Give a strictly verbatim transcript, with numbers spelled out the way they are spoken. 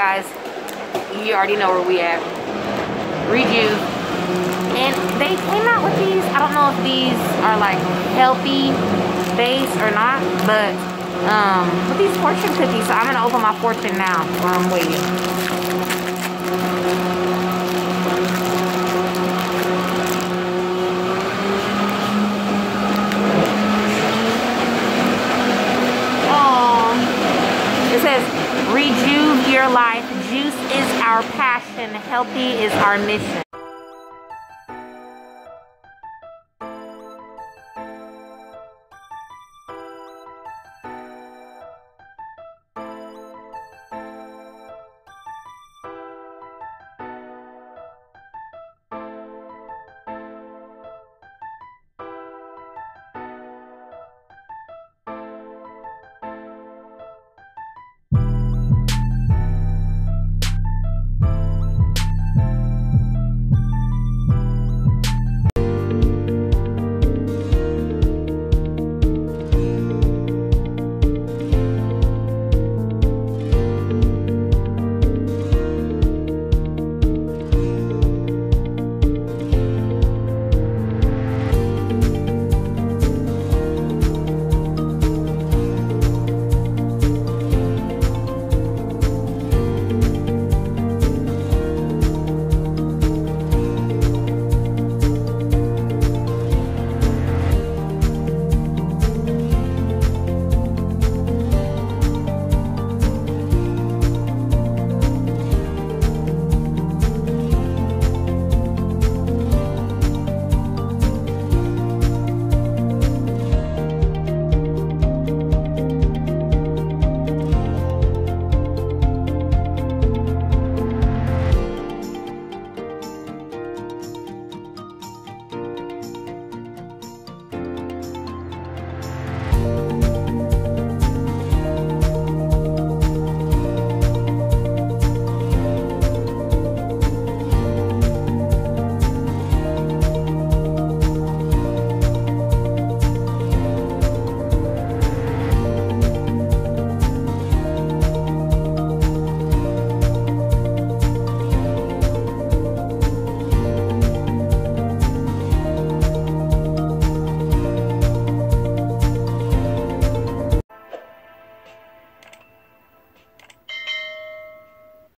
guys, you already know where we at. Rejuve. And they came out with these. I don't know if these are like healthy base or not, but um, with these fortune cookies. So I'm gonna open my fortune now while I'm waiting. Oh, it says, rejuve your life. Juice is our passion. Healthy is our mission.